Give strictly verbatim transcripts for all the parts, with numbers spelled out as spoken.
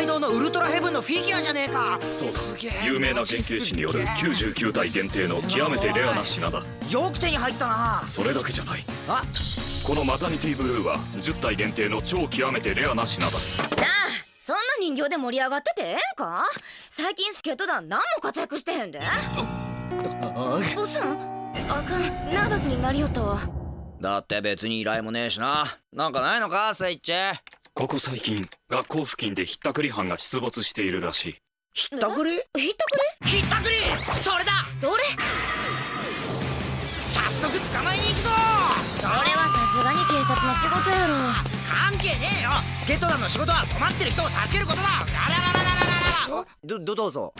海道のウルトラヘブンのフィギュアじゃねえか。 そうだ、有名な人形師によるきゅうじゅうきゅうたい限定の極めてレアな品だ。 よく手に入ったな。 それだけじゃない。 あ、 このマタニティブルーはじゅったい限定の超極めてレアな品だ。 なあ、そんな人形で盛り上がっててええんか。最近スケート団何も活躍してへんで。ボスン、あかん、ナーバスになりよったわ。 だって別に依頼もねえしな。なんかないのかスイッチ。 ここ最近学校付近でひったくり犯が出没しているらしい。 ひったくり？ ひったくり？ ひったくり！それだ！ どれ？ 早速捕まえに行くぞ。 それはさすがに警察の仕事やろ。 関係ねえよ。助っ人団の仕事は困ってる人を助けることだ。ララララララララ。どどどうぞ。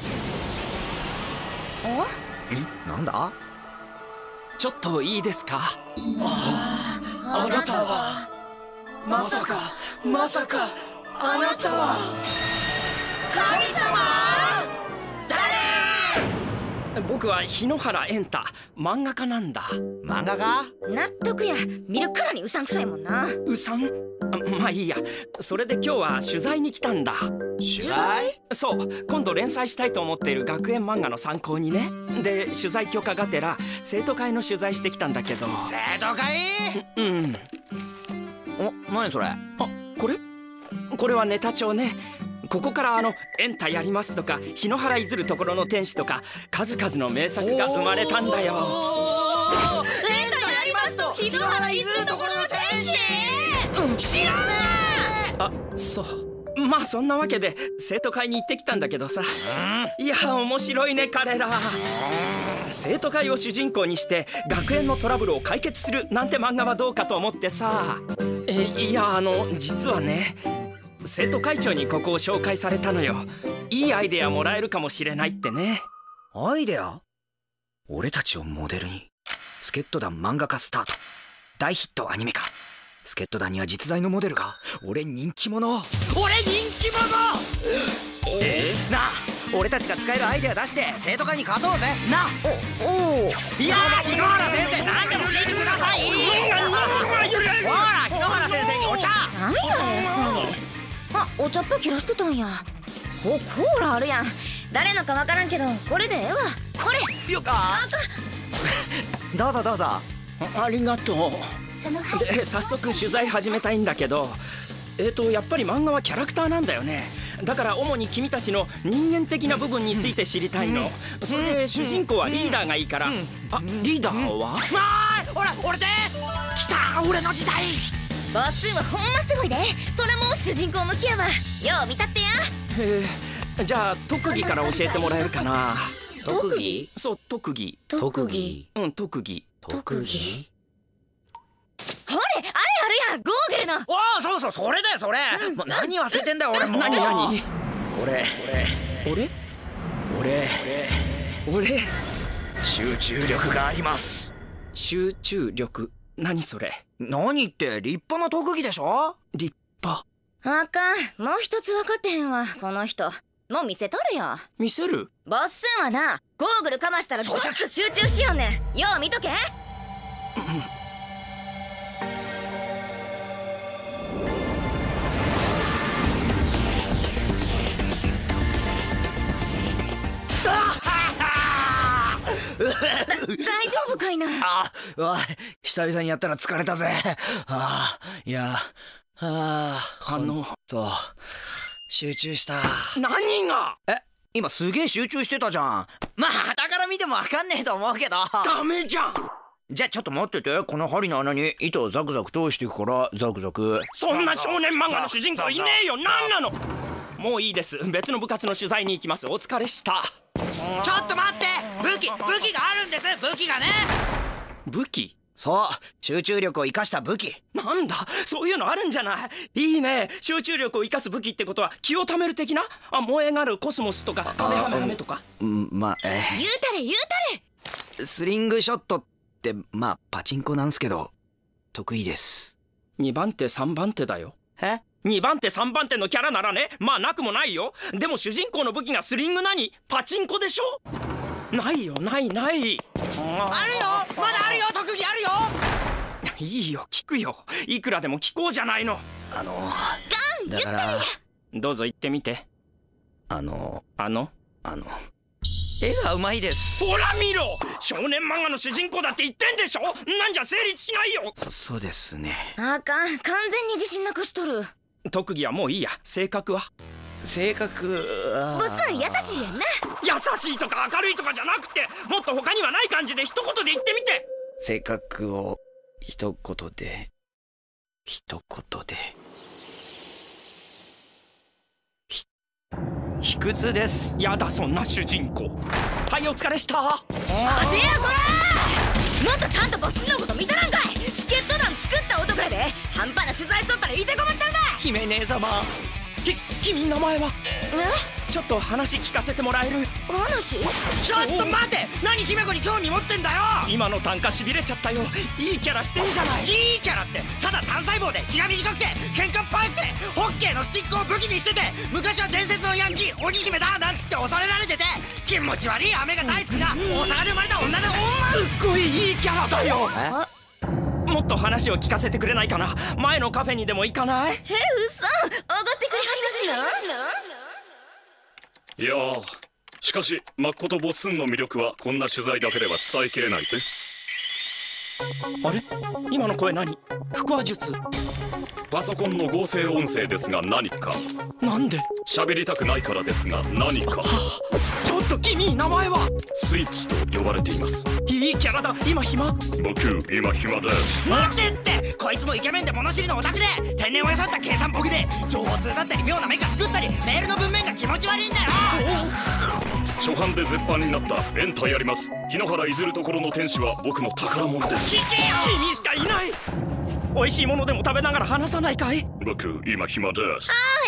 あ？ ん？なんだ？ ちょっといいですか？ ああ、あなたはまさかまさかあなたは神様？ 誰？僕は日野原エンタ、漫画家なんだ。 漫画家？ 納得や。見るからにうさんくさいもんな。 うさん？あ、まあいいや。それで今日は取材に来たんだ。 取材？ そう、今度連載したいと思っている学園漫画の参考にね。で、取材許可がてら生徒会の取材してきたんだけど。 生徒会？ うん。 お、何それ？ あ、これ？これはネタ帳ね。ここからあのエンタやりますとか、日野原いずるところの天使とか、数々の名作が生まれたんだよ。 エンタやりますと日野原いずるところの天使？うん、知らねえ。 あ、そう。まあそんなわけで生徒会に行ってきたんだけどさ。いや面白いね彼ら。生徒会を主人公にして学園のトラブルを解決するなんて漫画はどうかと思ってさ。え、いやあの実はね、生徒会長にここを紹介されたのよ。いいアイデアもらえるかもしれないってね。 アイデア？俺たちをモデルに助っ人団漫画化スタート。大ヒットアニメ化。助っ人団には実在のモデルが。俺人気者。俺人気者。えー、なあ、俺たちが使えるアイデア出して生徒会に勝とうぜ。なあ。 おお。 いやー、日野原先生、何でも聞いてください。ほら、日野原先生にお茶。 何や偉そうに。あ、お茶っ葉切らしてたんや。お、コーラあるやん。誰のかわからんけどこれでええわ。これよっかー。どうぞどうぞ。 ありがとう。で、早速取材始めたいんだけど、えーとやっぱり漫画はキャラクターなんだよね。だから主に君たちの人間的な部分について知りたいの。それで主人公はリーダーがいいから。あ、リーダーは？ わーい、ほら俺です。来た、俺の時代。 ボスはほんますごいで。それも主人公向きやわ。よう見たってや。 へえ、じゃあ特技から教えてもらえるかな。 特技？ そう、特技。 特技？ うん、特技。 特技？ ほれ、あれあるやん、ゴーグルの。 おお、そうそう、それだよそれ。もう何忘れてんだよ俺もう。 何何？ 俺俺俺俺集中力があります。 集中力？何それ？ 何って立派な特技でしょ。 立派。 あかん、もう一つ分かってへんわこの人。もう見せとるよ。 見せる？ ボッスンはな、ゴーグルかましたらゴッと集中しようねん。よう見とけ。大丈夫かいな。 あ、うわ、久々にやったら疲れたぜ。ああ、いや、ああ、 あのと集中した。 何が？ え、今すげえ集中してたじゃん。まあ傍から見てもわかんねえと思うけど。 ダメじゃん。 じゃあちょっと待ってて。この針の穴に糸をザクザク通していくからザクザク。 そんな少年漫画の主人公いねえよ。何なの？もういいです。別の部活の取材に行きます。お疲れした。 ちょっと待って、武器武器があるんです。武器がね。 武器？ そう、集中力を生かした武器。 なんだ、そういうのあるんじゃない。いいね。集中力を生かす武器ってことは気を貯める的な。あ、燃え上がるコスモスとかカメハメハメとか。 うん、まあ、えー、 言うたれ言うたれ。 スリングショットってまあパチンコなんすけど得意です。 にばん手さんばん手だよ。 え？ にばん手さんばん手のキャラならね、まあなくもないよ。でも主人公の武器がスリング何？パチンコでしょ。ないよ、ないない。 あるよ、まだあるよ、特技あるよ。 いいよ、聞くよ。いくらでも聞こうじゃないの。 あのガンだからどうぞ言ってみて。 あのあのあの絵がうまいです。 ほら見ろ、少年漫画の主人公だって言ってんでしょ。なんじゃ成立しないよ。 そそうですね。 あかん、完全に自信なくしとる。 特技はもういいや。性格は？ 性格はボス優しいやんな。 優しいとか明るいとかじゃなくて、もっと他にはない感じで一言で言ってみて。 性格を一言で一言でひ卑屈です。 やだそんな主人公。はい、お疲れした。 待てやこら、もっとちゃんとボスのこと見たらんかい。助っ人団作った男やで。半端な取材しとったらいてこましたんだ。 姫姉様、き君名前は？ え、 ちょっと話聞かせてもらえる？ 話？ ちょっと待て、何姫子に興味持ってんだよ。 今の単価しびれちゃったよ。いいキャラしてんじゃない。 いいキャラってただ単細胞で気が短くて喧嘩っ早くてホッケーのスティックを武器にしてて、昔は伝説のヤンキー鬼姫だなんつって恐れられてて、気持ち悪い雨が大好きな大阪で生まれた女だぞ。 すっごいいいキャラだよ。 あ、 もっと話を聞かせてくれないかな。前のカフェにでも行かない？ え、嘘、おごってくれはりますの？ いやー、しかしマッコとボッスンの魅力はこんな取材だけでは伝えきれないぜ。 あれ、今の声何？腹話術？ パソコンの合成音声ですが何か？ なんで？ 喋りたくないからですが何か？ ちょっと君、名前は？ スイッチと呼ばれています。 いいキャラだ。今暇？ 僕今暇です。 待てって、こいつもイケメンで物知りのオタクで天然を装った計算ボケで情報通だったり妙なメカ作ったりメールの文面が気持ち悪いんだよ。 初版で絶版になったエンタやります。日野原いずるところの天使は僕の宝物です。 聞けよ。 君しかいない。美味しいものでも食べながら話さないかい？ 僕今暇です。 あ